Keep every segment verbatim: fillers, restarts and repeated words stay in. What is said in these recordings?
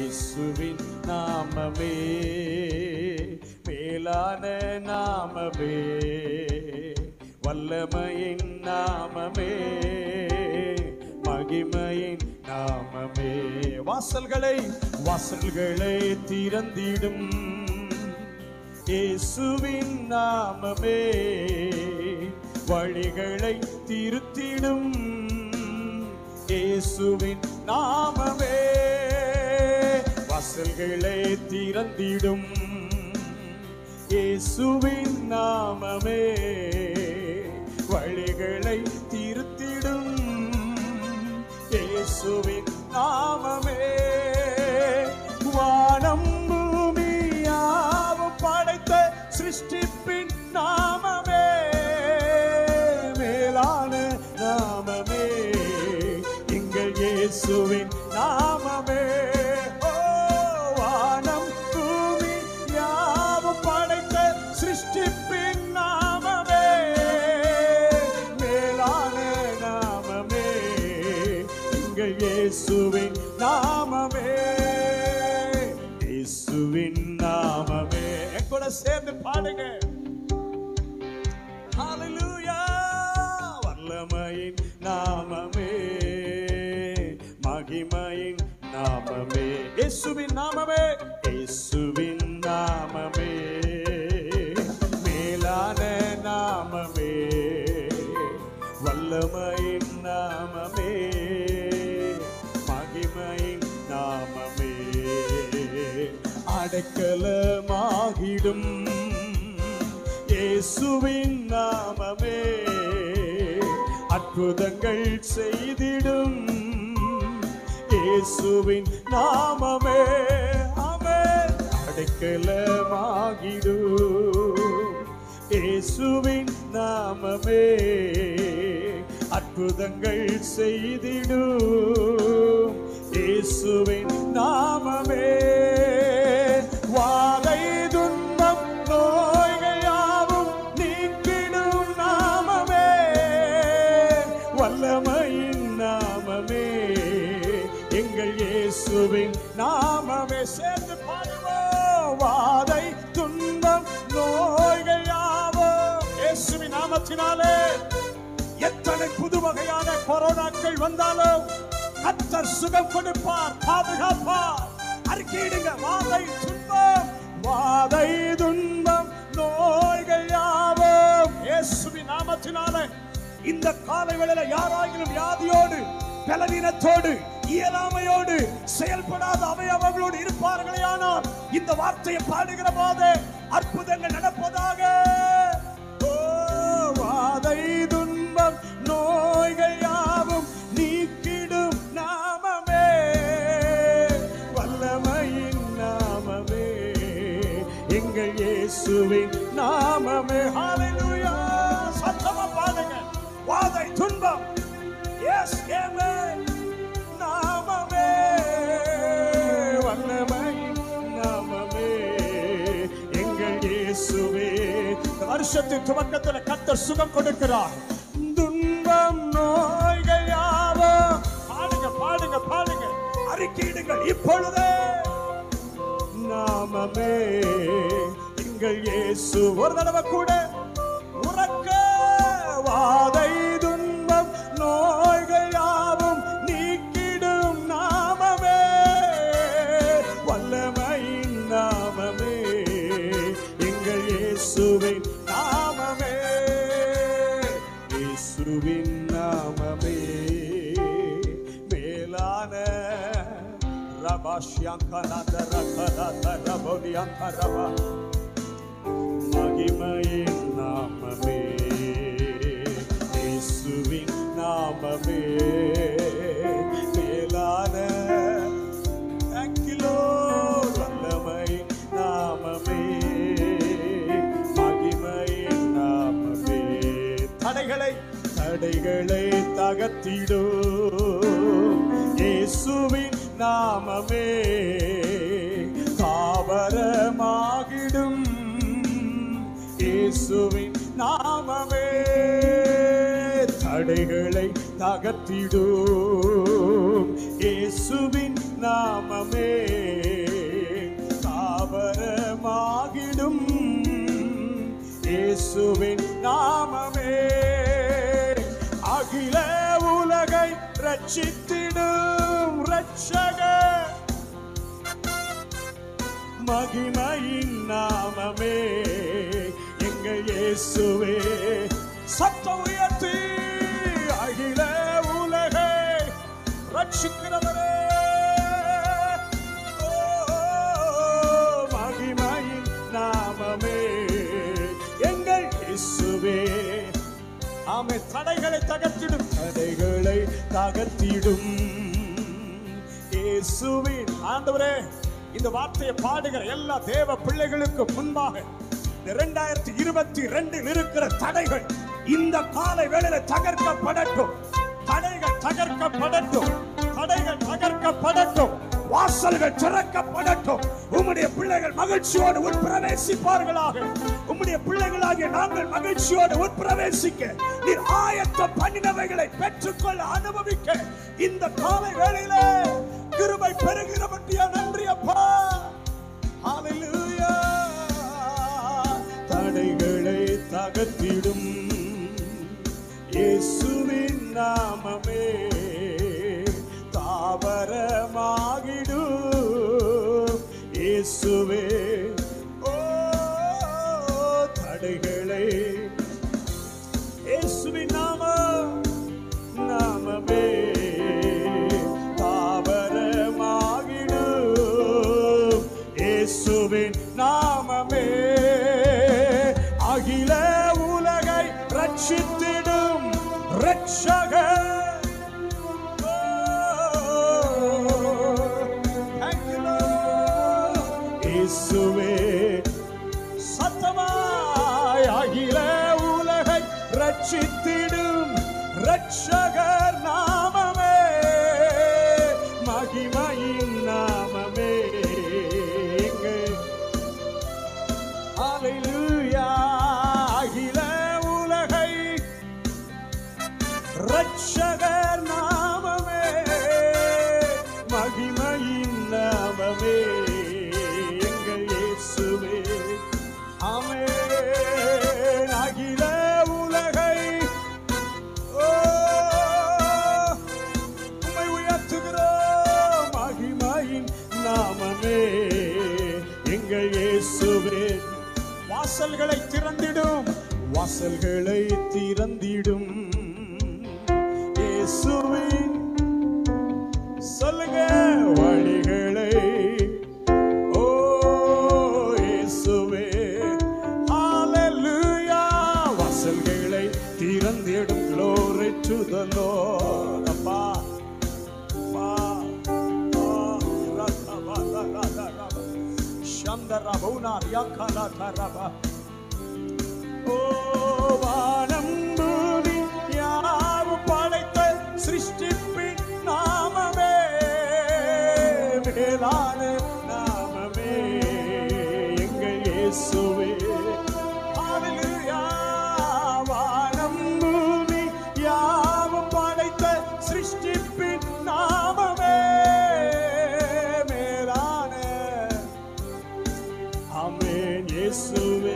இயேசுவின் நாமமே மேலான நாமமே, வல்லமையின் நாமமே, மகிமையின் நாமமே. வாசல்களை வாசல்களை திறந்திடும் இயேசுவின் நாமமே, வழிகளை திருத்திடும் இயேசுவின் நாமமே. வாசல்களை திறந்திடும் இயேசுவின் நாமமே, வழிகளை திருத்திடும் இயேசுவின் நாமமே. வானம் பூமியாவும் படைத்த சிருஷ்டிப்பின் நாமமே, மேலான நாமமே, எங்கள் இயேசுவின் நாமமே. ஓ வானம் பூமி யாவும் படைத்த சிருஷ்டிப்பின் நாமமே, மேலான நாமமே, எங்கள் இயேசுவின் நாமமே. இயேசுவின் நாமமே. என் கூட சேர்ந்து பாடுங்க. ஹல்லேலூயா. வல்லமையின் நாமமே, மகிமையின் நாமமே, இயேசுவின் நாமமே, இயேசுவின் நாமமே, மேலான நாமமே, வல்லமையின் நாமமே, மகிமையின் நாமமே. அடைக்கலமாகிடும் இயேசுவின் நாமமே, அற்புதங்கள் செய்திடும் இயேசுவின் நாமமே. ஆமென். அடைக்கலமாகிடும் இயேசுவின் நாமமே, அற்புதங்கள் செய்திடும் இயேசுவின் நாமமே. வாதை துன்பம் நோய்கள் யாவும் நீக்கிடும் நாமமே, வல்லமையின் நாமமே, எங்கள் இயேசுவின் நாமமே. சேர்ந்து பாடுவோம். வாதை துன்பம் நோய்கள் யாவும் இயேசுவின் நாமத்தினாலே. எத்தனை புது வகையான கொரோனாக்கள் வந்தாலும் கர்த்தர் சுகம் கொடுப்பார், பாதுகாப்பார். அறிக்கையிடுங்க. வாதை துன்பம் வாதை துன்பம் நோய்கள் யாவும் இயேசுவின் நாமத்தினாலே. இந்த காலை வேளையில யாராகிலும் வியாதியோடு பலவீனத்தோடு இயலாமையோடு செயல்படாத அவயவங்களோடு இருப்பார்களே, ஆனால் இந்த வார்த்தையை பாடுகிற போது அற்புதங்கள் நடப்பதாக. ஓ வாதை துன்பம் நோய்கள் யாவும் நீக்கிடும் நாமமே, வல்லமையின் நாமமே, எங்கள் இயேசுவின் நாமமே. ஹல்லேலூயா. சத்தமா பாடுங்க. வாதை துன்பம் எஸ் ஆமென் நாமமே, வல்லமையின் நாமமே, எங்கள் இயேசுவே. வருஷத்தின் துவக்கத்தில் கர்த்தர் சுகம் கொடுக்கிறார். துன்பம் நோய்கள் யாவும் பாடுங்க பாடுங்க பாடுங்க, அறிக்கையிடுங்கள். இப்பொழுதே நாமமே, எங்கள் இயேசு. ஒரு தடவை கூட உறக்க. வாதை துன்பம் நோய்கள் யாவும் நீக்கிடும் நாமமே, வல்லமையின் நாமமே, எங்கள் இயேசுவின் நாமமே, இயேசுவின் நாமமே, மேலான ரபாஷ்யங்கனதரகதரபோலியங்கரபா, மகிமையின் நாமமே, இயேசுவின் நாமமே, மேலான அங்கிலோ வல்லமையின் நாமமே, மகிமையின் நாமமே. தடைகளை தடைகளை தகர்த்திடும் இயேசுவின் நாமமே, தாவரமாகிடும் இயேசுவின் நாமமே, தடைகளை தகர்த்திடும் இயேசுவின் நாமமே, இயேசுவின் நாமமே அகில உலகை ரட்சித்திடும் இரட்சகர் மகிமையின் நாமமே எங்கள் இயேசுவே சத்தம் உயர்த்தி அகில உலகை ரட்சிக்கிறவரே மகிமையின் நாமமே எங்கள் இயேசுவே ஆமே தடைகளை தகர்த்திடும் தடைகளை தகர்த்திடும் இயேசுவின் ஆண்டவரே இந்த வார்த்தையை பாடுகிற எல்லா தேவ பிள்ளைகளுக்கு முன்பாக இரண்டாயிரத்தி இருபத்தி ரெண்டில் இருக்கிற தடைகள் இந்த காலை வேளையில தகர்க்கப்படட்டும் தடைகள் தகர்க்கப்படட்டும் தடைகள் தகர்க்கப்படட்டும் வாசல்கள் திறக்கப்படட்டும் உம்முடைய பிள்ளைகள் மகிழ்ச்சியோடு உட்பிரவேசிப்பார்களாக உம்முடைய பிள்ளைகளாகிய நாங்கள் மகிழ்ச்சியோடு உட்பிரவேசிக்க நீர் ஆயத்தம் பண்ணினவைகளை பெற்றுக்கொள்ள அனுபவிக்க இந்த காலை வேளையில கிருபை பெறுகிறபடியா நன்றி அப்பா ஹல்லேலூயா தடைகளை தகர்த்திடும் இயேசுவின் நாமமே தாவரமாகிடும் இயேசுவே ஓ தடைகளை இயேசுவின் நாமம் நாமமே தாவரமாகிடும் இயேசுவின் நாமமே அகில உலகை ரட்சித்திடும் இரட்சகர் இயேசுவே சத்தமாய் அகில உலகை ரட்சித்திடும் இரட்சகர் நாமமே மகிமையின் நாமமே ஹல்லேலூயா அகில உலகை இரட்சகர் நாமமே மகிமையின் நாமமே எங்கள் இயேசுவே ஆமென் அகில உலகை ஓ உம்மை உயர்த்துகிறோம் மகிமையின் நாமமே எங்கள் இயேசுவே வாசல்களை திறந்திடும் வாசல்களை திறந்திடும் இயேசுவின் சொல்லுங்க வழிகளை ஓ இயேசுவே ஹல்லேலூயா வாசல்களை திறந்திடும் glory to the Lord அப்பா அப்பா சந்தரபௌனா யக்கலா கரபா ஓ வானம் பூமி யாவும் படைத்த சிருஷ்டிப்பின் நாமமே மேலான நாமமே எங்கள் இயேசுவே ஹல்லேலூயா வானம் பூமி யாவும் படைத்த சிருஷ்டிப்பின் நாமமே மேலான ஆமென் இயேசுவே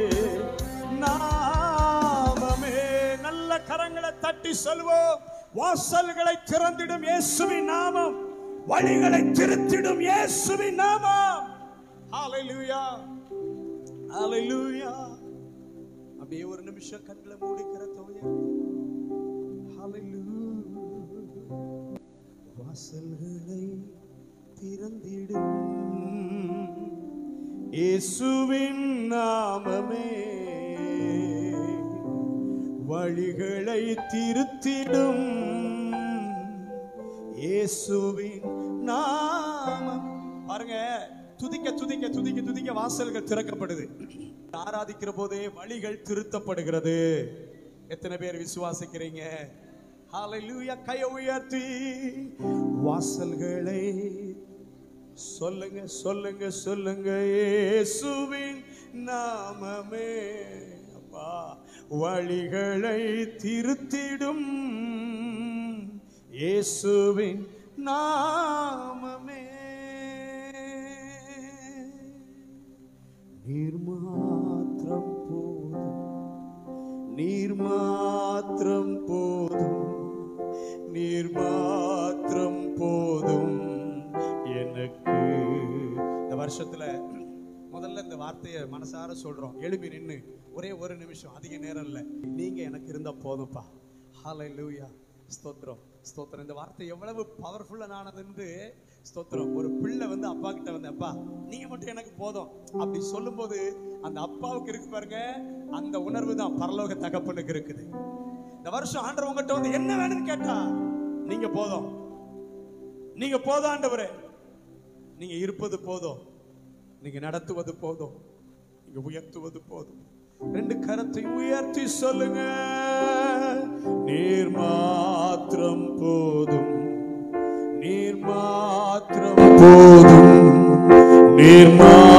நாமமே நல்ல கரங்களை தட்டி சொல்வோம் வாசல்களை திறந்திடும் இயேசுவின் நாமம் வழிகளை திருத்திடும் இயேசுவின் நாமம் ஹல்லேலூயா ஹல்லேலூயா அப்படியே ஒரு நிமிஷம் கண்களை மூடி கரத்தை உயர்த்தி ஹல்லேலூயா வாசல்களை திறந்திடும் இயேசுவின் நாமமே வழிகளை திருத்திடும் இயேசுவின் நாமம் பாருங்க துதிக்க துதிக்க துதிக்க துதிக்க வாசல்கள் திறக்கப்படுது ஆராதிக்கிற போதே வழிகள் திருத்தப்படுகிறது எத்தனை பேர் விசுவாசிக்கிறீங்க ஹல்லேலூயா கையை உயர்த்தி வாசல்களை சொல்லுங்க சொல்லுங்க சொல்லுங்க இயேசுவின் நாமமே அப்பா வழிகளை திருத்திடும் இயேசுவின் நாமமே நீர் மாத்திரம் போதும் நீர் மாத்திரம் போதும், நீர் மாத்திரம் போதும் எனக்கு. இந்த வருஷத்துல முதல்ல இந்த வார்த்தையை மனசார சொல்றோம். எழுப்பி நின்று ஒரே ஒரு நிமிஷம், அதிக நேரம் இல்லை, நீங்க எனக்கு இருந்தா போதும்பா. ஹல்லேலூயா, ஸ்தோத்திரம் ஸ்தோத்திரம். இந்த வார்த்தை எவ்வளவு பவர்ஃபுல்லானது. ஸ்தோத்திரம். ஒரு பிள்ளை வந்து அப்பா கிட்ட வந்து, அப்பா நீங்க மட்டும் எனக்கு போதும் அப்படி சொல்லும் போது அந்த அப்பாவுக்கு இருக்கு பாருங்க, அந்த உணர்வு தான் பரலோக தகப்பனுக்கு இருக்குது. இந்த வருஷம் ஆண்டவர் உங்ககிட்ட வந்து என்ன வேணும்னு கேட்டா, நீங்க போதும், நீங்க போதும் ஆண்டவரே, நீங்க இருப்பது போதும், நீங்க நடத்துவது போதும், நீங்க உயர்த்துவது போதும். ரெண்டு கரத்தை உயர்த்தி சொல்லுங்க, நீர் மாத்திரம் போதும், நீர் மாத்திரம் போதும், நீர்